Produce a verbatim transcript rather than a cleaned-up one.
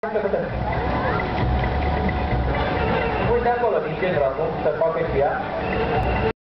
Uite acolo, din centru, acum, să facă și ea.